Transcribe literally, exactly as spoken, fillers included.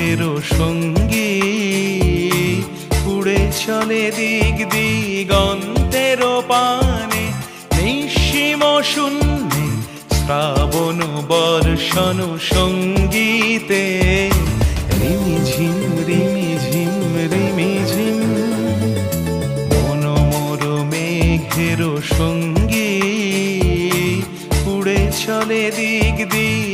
মেঘের সঙ্গী উড়ে চলে দিক দিগন্তের পানে নিঃসীম শূন্যে শ্রাবণ বর্ষণ সঙ্গীতে রিমি ঝিম রিমি ঝিম রিমি ঝিম মন মোর মেঘের সঙ্গী উড়ে চলে দিক দিক